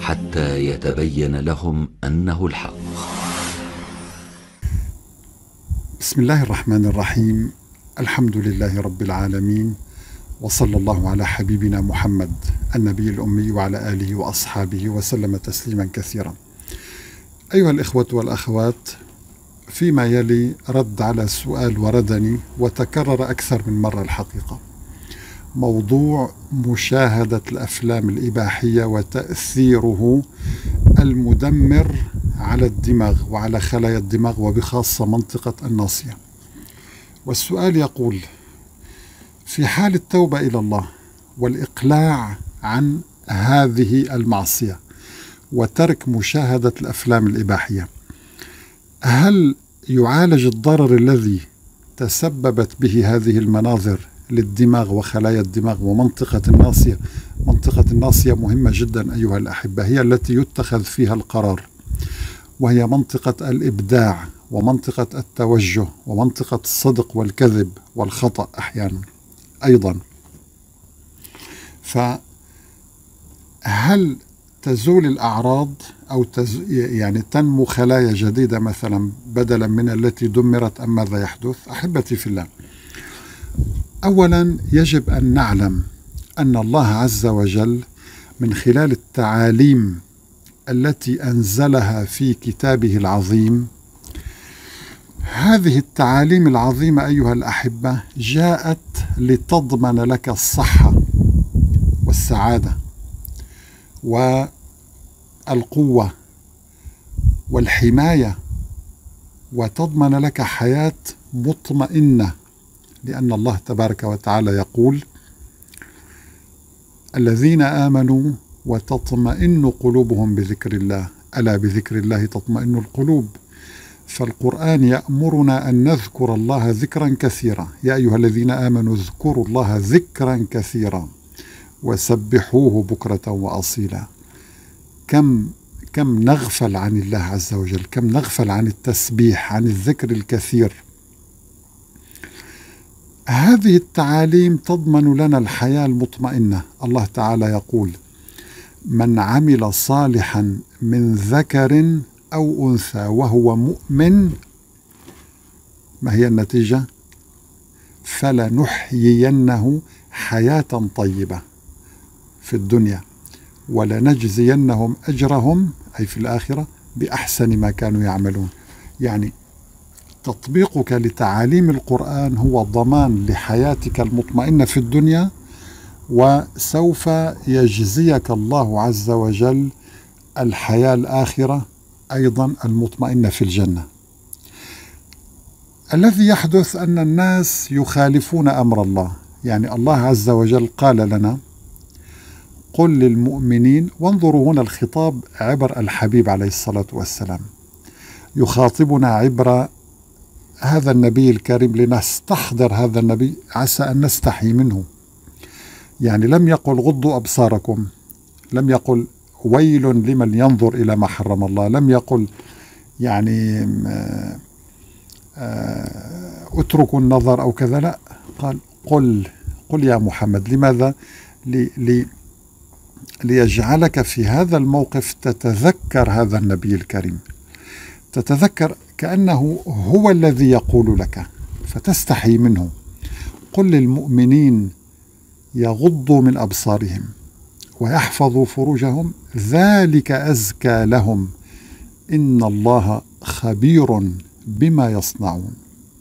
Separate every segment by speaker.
Speaker 1: حتى يتبين لهم أنه الحق.
Speaker 2: بسم الله الرحمن الرحيم. الحمد لله رب العالمين، وصلى الله على حبيبنا محمد النبي الأمي وعلى آله وأصحابه وسلم تسليما كثيرا. أيها الإخوة والأخوات، فيما يلي رد على سؤال وردني وتكرر أكثر من مرة الحقيقة، موضوع مشاهدة الأفلام الإباحية وتأثيره المدمر على الدماغ وعلى خلايا الدماغ وبخاصة منطقة الناصية. والسؤال يقول: في حال التوبة إلى الله والإقلاع عن هذه المعصية وترك مشاهدة الأفلام الإباحية، هل يعالج الضرر الذي تسببت به هذه المناظر للدماغ وخلايا الدماغ ومنطقة الناصية؟ منطقة الناصية مهمة جدا أيها الأحبة، هي التي يتخذ فيها القرار، وهي منطقة الإبداع ومنطقة التوجه ومنطقة الصدق والكذب والخطأ أحيانا أيضا. فهل تزول الأعراض أو يعني تنمو خلايا جديدة مثلا بدلا من التي دمرت، أم ماذا يحدث؟ أحبتي في الله، أولا يجب أن نعلم أن الله عز وجل من خلال التعاليم التي أنزلها في كتابه العظيم، هذه التعاليم العظيمة أيها الأحبة جاءت لتضمن لك الصحة والسعادة والقوة والحماية، وتضمن لك حياة مطمئنة، لأن الله تبارك وتعالى يقول: الذين آمنوا وتطمئن قلوبهم بذكر الله، ألا بذكر الله تطمئن القلوب. فالقرآن يأمرنا أن نذكر الله ذكرا كثيرا. يا أيها الذين آمنوا اذكروا الله ذكرا كثيرا وسبحوه بكرة وأصيلا. كم نغفل عن الله عز وجل، كم نغفل عن التسبيح، عن الذكر الكثير. هذه التعاليم تضمن لنا الحياة المطمئنة. الله تعالى يقول: من عمل صالحا من ذكر أو أنثى وهو مؤمن، ما هي النتيجة؟ فلنحيينه حياة طيبة في الدنيا ولنجزينهم أجرهم، أي في الآخرة، بأحسن ما كانوا يعملون. يعني تطبيقك لتعاليم القرآن هو ضمان لحياتك المطمئنة في الدنيا، وسوف يجزيك الله عز وجل الحياة الآخرة أيضا المطمئنة في الجنة. الذي يحدث أن الناس يخالفون أمر الله. يعني الله عز وجل قال لنا: قل للمؤمنين، وانظروا هنا الخطاب عبر الحبيب عليه الصلاة والسلام، يخاطبنا عبر هذا النبي الكريم لنستحضر هذا النبي، عسى أن نستحي منه. يعني لم يقل غضوا أبصاركم، لم يقل ويل لمن ينظر إلى ما حرم الله، لم يقل يعني اتركوا النظر أو كذا، لا، قال قل يا محمد. لماذا؟ ليجعلك في هذا الموقف تتذكر هذا النبي الكريم، تتذكر كأنه هو الذي يقول لك فتستحي منه. قل للمؤمنين يغضوا من أبصارهم ويحفظوا فروجهم ذلك أزكى لهم إن الله خبير بما يصنعون.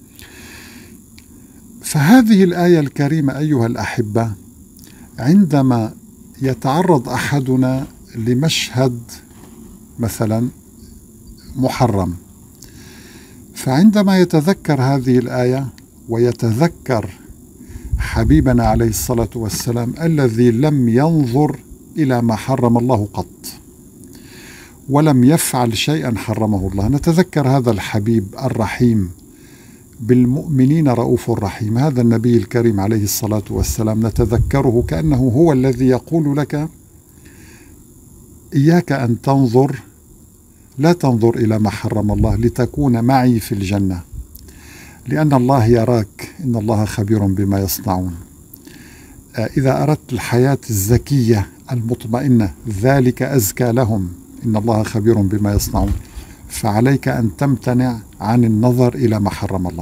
Speaker 2: فهذه الآية الكريمة أيها الأحبة، عندما يتعرض أحدنا لمشهد مثلا محرم، فعندما يتذكر هذه الآية ويتذكر حبيبنا عليه الصلاة والسلام الذي لم ينظر إلى ما حرم الله قط ولم يفعل شيئا حرمه الله، نتذكر هذا الحبيب الرحيم بالمؤمنين رؤوف رحيم، هذا النبي الكريم عليه الصلاة والسلام نتذكره كأنه هو الذي يقول لك: إياك أن تنظر، لا تنظر إلى ما حرم الله لتكون معي في الجنة، لأن الله يراك، إن الله خبير بما يصنعون. إذا أردت الحياة الزكية المطمئنة ذلك أزكى لهم إن الله خبير بما يصنعون. فعليك أن تمتنع عن النظر إلى ما حرم الله.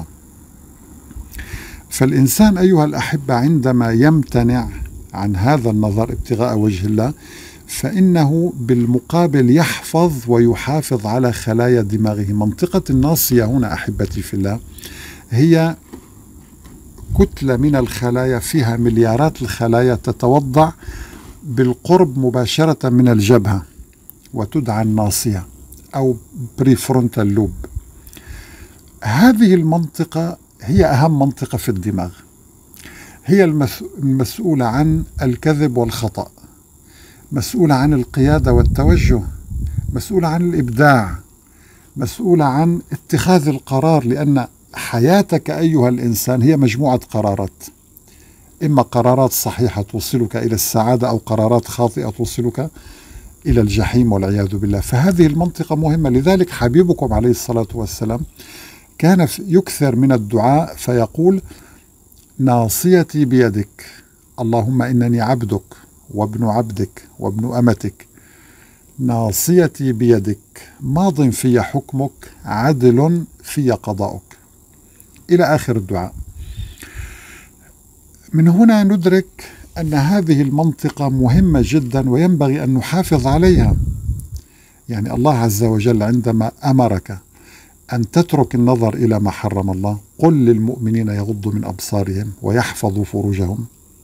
Speaker 2: فالإنسان أيها الأحبة عندما يمتنع عن هذا النظر ابتغاء وجه الله فإنه بالمقابل يحفظ ويحافظ على خلايا دماغه. منطقة الناصية هنا أحبتي في الله هي كتلة من الخلايا فيها مليارات الخلايا تتوضع بالقرب مباشرة من الجبهة وتدعى الناصية أو بريفرونتال لوب. هذه المنطقة هي أهم منطقة في الدماغ، هي المسؤولة عن الكذب والخطأ، مسؤولة عن القيادة والتوجه، مسؤولة عن الإبداع، مسؤولة عن اتخاذ القرار، لأن حياتك أيها الإنسان هي مجموعة قرارات، إما قرارات صحيحة توصلك إلى السعادة أو قرارات خاطئة توصلك إلى الجحيم والعياذ بالله. فهذه المنطقة مهمة. لذلك حبيبكم عليه الصلاة والسلام كان يكثر من الدعاء فيقول: ناصيتي بيدك، اللهم إنني عبدك وابن عبدك وابن أمتك، ناصيتي بيدك، ماض في حكمك، عدل في قضاؤك، إلى آخر الدعاء. من هنا ندرك أن هذه المنطقة مهمة جدا وينبغي أن نحافظ عليها. يعني الله عز وجل عندما أمرك أن تترك النظر إلى ما حرم الله، قل للمؤمنين يغضوا من أبصارهم ويحفظوا فروجهم،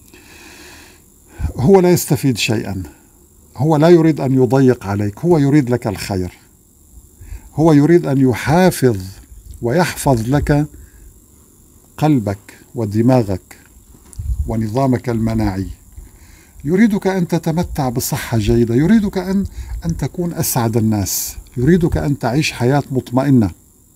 Speaker 2: هو لا يستفيد شيئا، هو لا يريد أن يضيق عليك، هو يريد لك الخير، هو يريد أن يحافظ ويحفظ لك قلبك ودماغك ونظامك المناعي، يريدك أن تتمتع بصحة جيدة، يريدك أن تكون أسعد الناس، يريدك أن تعيش حياة مطمئنة.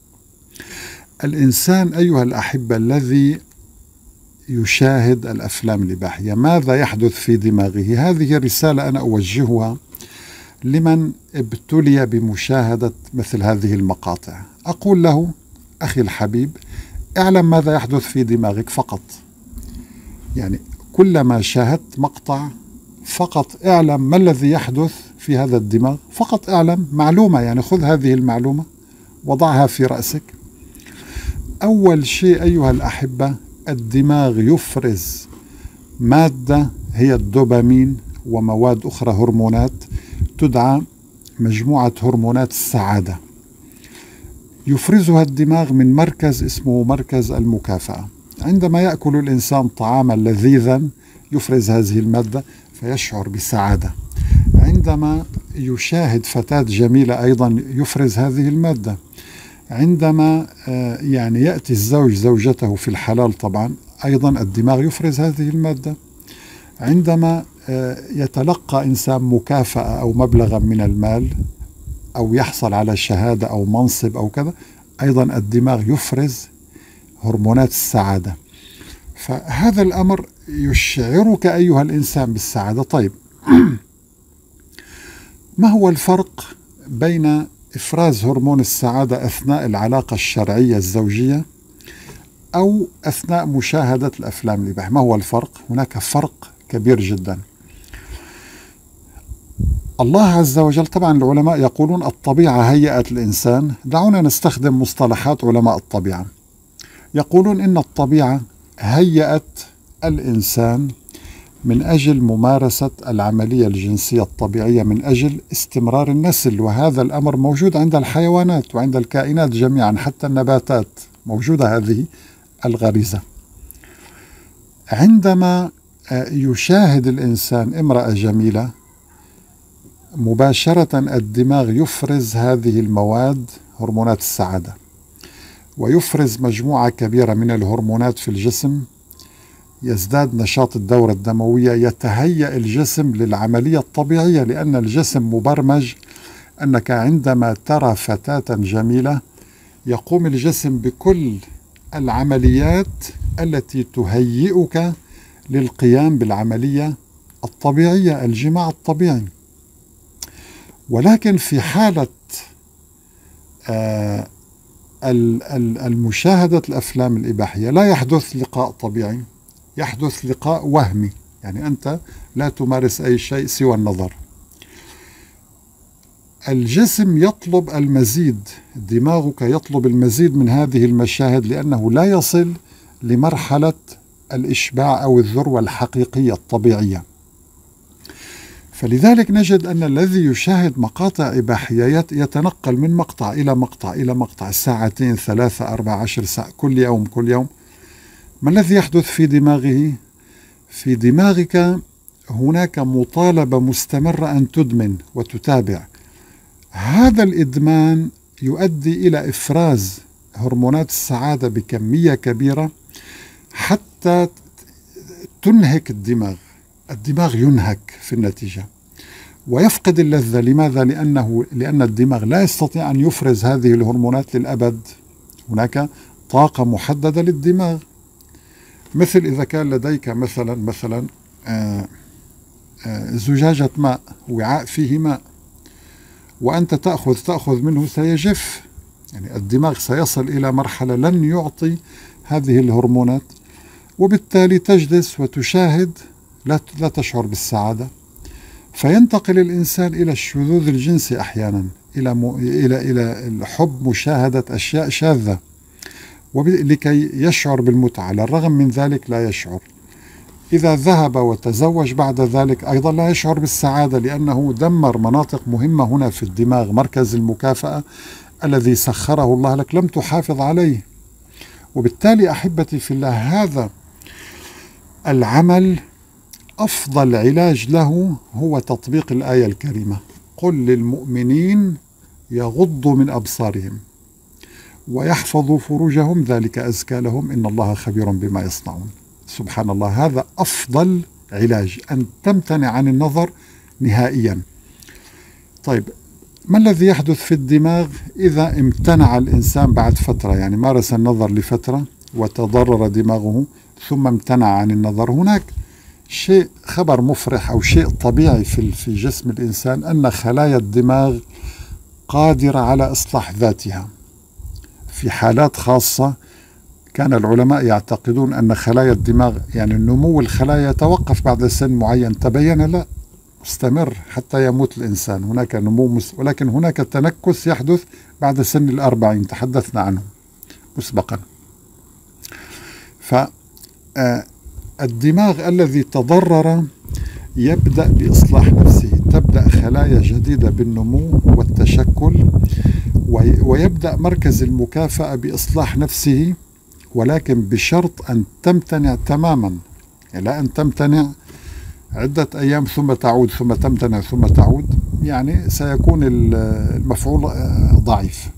Speaker 2: الإنسان أيها الأحبة الذي يشاهد الأفلام الإباحية ماذا يحدث في دماغه؟ هذه رسالة أنا أوجهها لمن ابتلي بمشاهدة مثل هذه المقاطع. أقول له: أخي الحبيب، اعلم ماذا يحدث في دماغك فقط. يعني كلما شاهدت مقطع فقط اعلم ما الذي يحدث في هذا الدماغ، فقط اعلم معلومة، يعني خذ هذه المعلومة وضعها في رأسك. أول شيء أيها الأحبة، الدماغ يفرز مادة هي الدوبامين ومواد أخرى هرمونات تدعى مجموعة هرمونات السعادة، يفرزها الدماغ من مركز اسمه مركز المكافأة. عندما يأكل الإنسان طعاما لذيذا يفرز هذه المادة فيشعر بسعادة. عندما يشاهد فتاة جميلة أيضا يفرز هذه المادة. عندما يعني يأتي الزوج زوجته في الحلال طبعا أيضا الدماغ يفرز هذه المادة. عندما يتلقى إنسان مكافأة أو مبلغا من المال أو يحصل على شهادة أو منصب أو كذا أيضا الدماغ يفرز هرمونات السعادة. فهذا الأمر يشعرك أيها الإنسان بالسعادة. طيب ما هو الفرق بين إفراز هرمون السعادة أثناء العلاقة الشرعية الزوجية أو أثناء مشاهدة الأفلام الإباحية؟ ما هو الفرق؟ هناك فرق كبير جدا. الله عز وجل، طبعا العلماء يقولون الطبيعة هيئت الإنسان، دعونا نستخدم مصطلحات علماء الطبيعة، يقولون إن الطبيعة هيئت الإنسان من أجل ممارسة العملية الجنسية الطبيعية من أجل استمرار النسل، وهذا الأمر موجود عند الحيوانات وعند الكائنات جميعا، حتى النباتات موجودة هذه الغريزة. عندما يشاهد الإنسان امرأة جميلة مباشرة الدماغ يفرز هذه المواد هرمونات السعادة ويفرز مجموعة كبيرة من الهرمونات في الجسم، يزداد نشاط الدورة الدموية، يتهيأ الجسم للعملية الطبيعية، لأن الجسم مبرمج أنك عندما ترى فتاة جميلة يقوم الجسم بكل العمليات التي تهيئك للقيام بالعملية الطبيعية، الجماع الطبيعي. ولكن في حالة المشاهدة الأفلام الإباحية لا يحدث لقاء طبيعي، يحدث لقاء وهمي، يعني أنت لا تمارس أي شيء سوى النظر. الجسم يطلب المزيد، دماغك يطلب المزيد من هذه المشاهد لأنه لا يصل لمرحلة الإشباع أو الذروة الحقيقية الطبيعية. فلذلك نجد أن الذي يشاهد مقاطع إباحية يتنقل من مقطع إلى مقطع إلى مقطع، ساعتين 3 4 10 ساعة كل يوم كل يوم. ما الذي يحدث في دماغه؟ في دماغك هناك مطالبة مستمرة أن تدمن وتتابع. هذا الإدمان يؤدي إلى إفراز هرمونات السعادة بكمية كبيرة حتى تنهك الدماغ. الدماغ ينهك في النتيجة ويفقد اللذة. لماذا؟ لأن الدماغ لا يستطيع أن يفرز هذه الهرمونات للأبد. هناك طاقة محددة للدماغ. مثل إذا كان لديك مثلا زجاجة ماء، وعاء فيه ماء، وأنت تأخذ منه سيجف. يعني الدماغ سيصل إلى مرحلة لن يعطي هذه الهرمونات، وبالتالي تجلس وتشاهد لا تشعر بالسعادة. فينتقل الإنسان إلى الشذوذ الجنسي أحيانا، إلى الحب، مشاهدة أشياء شاذة لكي يشعر بالمتعة. على الرغم من ذلك لا يشعر. إذا ذهب وتزوج بعد ذلك أيضا لا يشعر بالسعادة، لأنه دمر مناطق مهمة هنا في الدماغ، مركز المكافأة الذي سخره الله لك لم تحافظ عليه. وبالتالي أحبتي في الله، هذا العمل أفضل علاج له هو تطبيق الآية الكريمة: قل للمؤمنين يغضوا من أبصارهم ويحفظوا فروجهم ذلك أزكى لهم إن الله خبير بما يصنعون. سبحان الله، هذا أفضل علاج، أن تمتنع عن النظر نهائيا. طيب، ما الذي يحدث في الدماغ إذا امتنع الإنسان بعد فترة؟ يعني مارس النظر لفترة وتضرر دماغه ثم امتنع عن النظر. هناك شيء، خبر مفرح أو شيء طبيعي في جسم الإنسان، أن خلايا الدماغ قادرة على إصلاح ذاتها. في حالات خاصة كان العلماء يعتقدون أن خلايا الدماغ، يعني نمو الخلايا يتوقف بعد سن معين، تبين لا، مستمر حتى يموت الإنسان. هناك نمو ولكن هناك تنكس يحدث بعد سن 40، تحدثنا عنه مسبقا. فالدماغ الذي تضرر يبدأ بإصلاح نفسه، تبدأ خلايا جديدة بالنمو والتشكل، ويبدأ مركز المكافأة بإصلاح نفسه، ولكن بشرط أن تمتنع تماما. يعني لا أن تمتنع عدة أيام ثم تعود، ثم تمتنع ثم تعود، يعني سيكون المفعول ضعيف.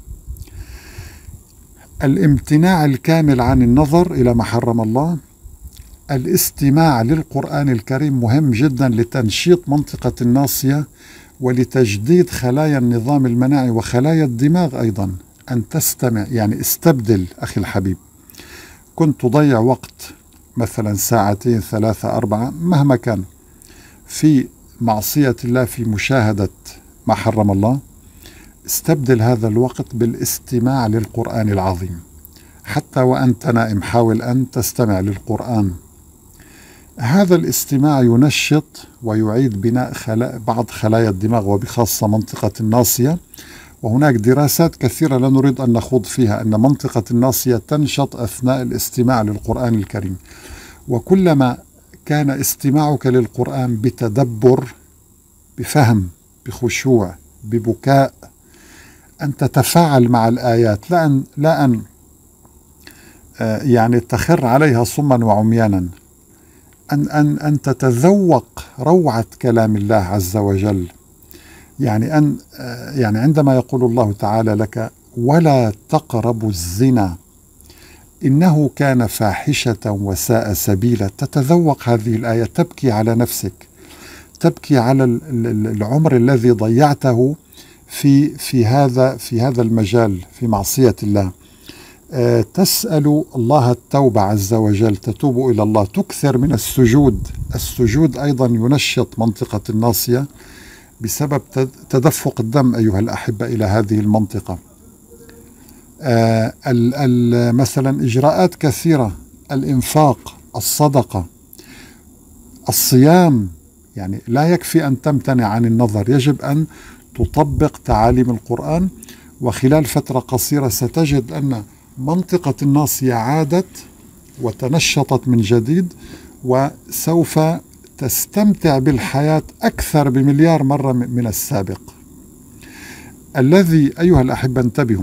Speaker 2: الامتناع الكامل عن النظر إلى ما حرم الله. الاستماع للقرآن الكريم مهم جدا لتنشيط منطقة الناصية ولتجديد خلايا النظام المناعي وخلايا الدماغ أيضا. أن تستمع، يعني استبدل أخي الحبيب. كنت تضيع وقت مثلا ساعتين 3 4 مهما كان في معصية الله، في مشاهدة ما حرم الله، استبدل هذا الوقت بالاستماع للقرآن العظيم. حتى وأنت نائم حاول أن تستمع للقرآن. هذا الاستماع ينشط ويعيد بناء بعض خلايا الدماغ وبخاصة منطقة الناصية. وهناك دراسات كثيرة لا نريد أن نخوض فيها، أن منطقة الناصية تنشط أثناء الاستماع للقرآن الكريم. وكلما كان استماعك للقرآن بتدبر، بفهم، بخشوع، ببكاء، أن تتفاعل مع الآيات، لا أن يعني تخر عليها صما وعميانا، أن تتذوق روعة كلام الله عز وجل. يعني عندما يقول الله تعالى لك: ولا تقربوا الزنا إنه كان فاحشة وساء سبيلا، تتذوق هذه الآية، تبكي على نفسك، تبكي على العمر الذي ضيعته في هذا المجال، في معصية الله. تسأل الله التوبة عز وجل، تتوب إلى الله، تكثر من السجود. السجود أيضا ينشط منطقة الناصية بسبب تدفق الدم أيها الأحبة إلى هذه المنطقة. مثلا إجراءات كثيرة، الإنفاق، الصدقة، الصيام يعني لا يكفي أن تمتنع عن النظر، يجب أن تطبق تعاليم القرآن. وخلال فترة قصيرة ستجد أن منطقة الناصية عادت وتنشطت من جديد، وسوف تستمتع بالحياة أكثر بمليار مرة من السابق. الذي أيها الأحبة انتبهوا،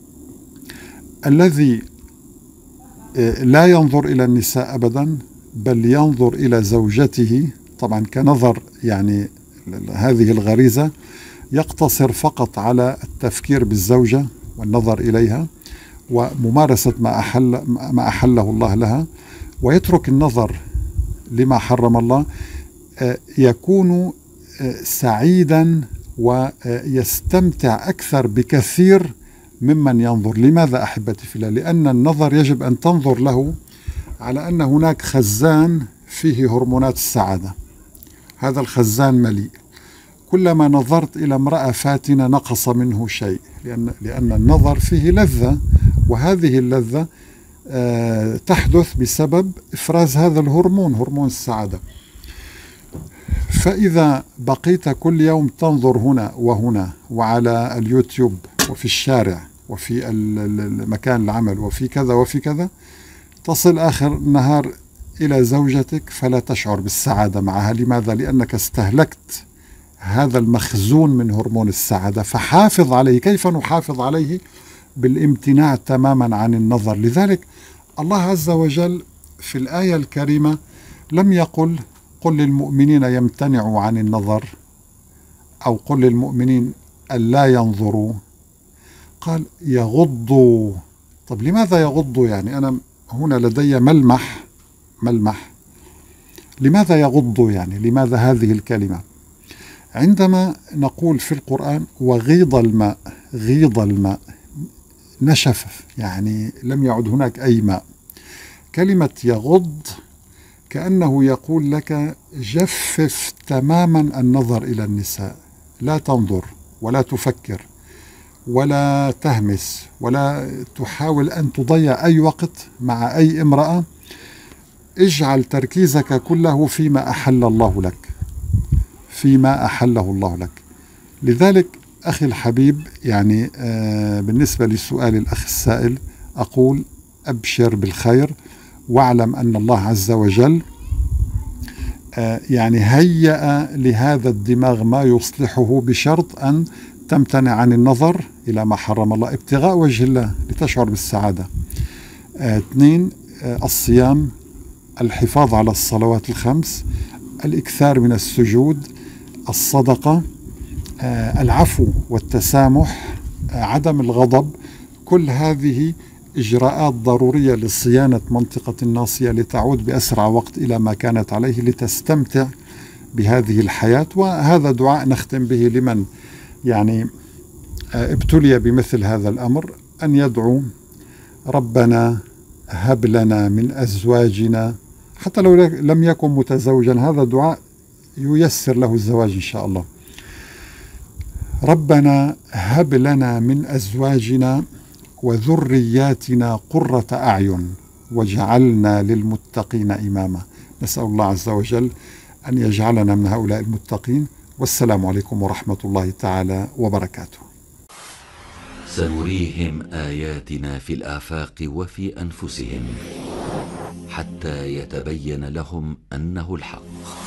Speaker 2: الذي لا ينظر إلى النساء أبدا بل ينظر إلى زوجته، طبعا كنظر يعني هذه الغريزة يقتصر فقط على التفكير بالزوجة والنظر إليها وممارسة ما أحله الله لها، ويترك النظر لما حرم الله، يكون سعيدا ويستمتع أكثر بكثير ممن ينظر. لماذا أحبتي في الله؟ لأن النظر يجب أن تنظر له على أن هناك خزان فيه هرمونات السعادة، هذا الخزان مليء. كلما نظرت إلى امرأة فاتنة نقص منه شيء، لأن النظر فيه لذة، وهذه اللذة تحدث بسبب إفراز هذا الهرمون، هرمون السعادة. فإذا بقيت كل يوم تنظر هنا وهنا وعلى اليوتيوب وفي الشارع وفي مكان العمل وفي كذا وفي كذا، تصل آخر النهار إلى زوجتك فلا تشعر بالسعادة معها. لماذا؟ لأنك استهلكت هذا المخزون من هرمون السعادة. فحافظ عليه. كيف نحافظ عليه؟ بالامتناع تماما عن النظر. لذلك الله عز وجل في الآية الكريمة لم يقل قل للمؤمنين يمتنعوا عن النظر أو قل للمؤمنين ألا ينظروا، قال يغضوا. طب لماذا يغضوا؟ يعني أنا هنا لدي ملمح. لماذا يغضوا؟ يعني لماذا هذه الكلمة؟ عندما نقول في القرآن وغيض الماء، غيض الماء نشف، يعني لم يعد هناك أي ماء. كلمة يغض كأنه يقول لك جفف تماما النظر إلى النساء، لا تنظر ولا تفكر ولا تهمس ولا تحاول أن تضيع أي وقت مع أي امرأة. اجعل تركيزك كله فيما أحل الله لك، فيما أحله الله لك. لذلك أخي الحبيب، يعني بالنسبة لسؤال الأخ السائل أقول أبشر بالخير، واعلم أن الله عز وجل يعني هيأ لهذا الدماغ ما يصلحه بشرط أن تمتنع عن النظر إلى ما حرم الله ابتغاء وجه الله لتشعر بالسعادة. 2 الصيام، الحفاظ على الصلوات ال5، الإكثار من السجود، الصدقة، العفو والتسامح، عدم الغضب. كل هذه إجراءات ضرورية لصيانة منطقة الناصية لتعود بأسرع وقت إلى ما كانت عليه لتستمتع بهذه الحياة. وهذا دعاء نختم به لمن يعني ابتلي بمثل هذا الأمر، أن يدعو ربنا هب لنا من أزواجنا، حتى لو لم يكن متزوجا، هذا دعاء ييسر له الزواج إن شاء الله. ربنا هب لنا من أزواجنا وذرياتنا قرة أعين واجعلنا للمتقين إماما. نسأل الله عز وجل أن يجعلنا من هؤلاء المتقين. والسلام عليكم ورحمة الله تعالى وبركاته.
Speaker 1: سنريهم آياتنا في الآفاق وفي أنفسهم حتى يتبين لهم أنه الحق.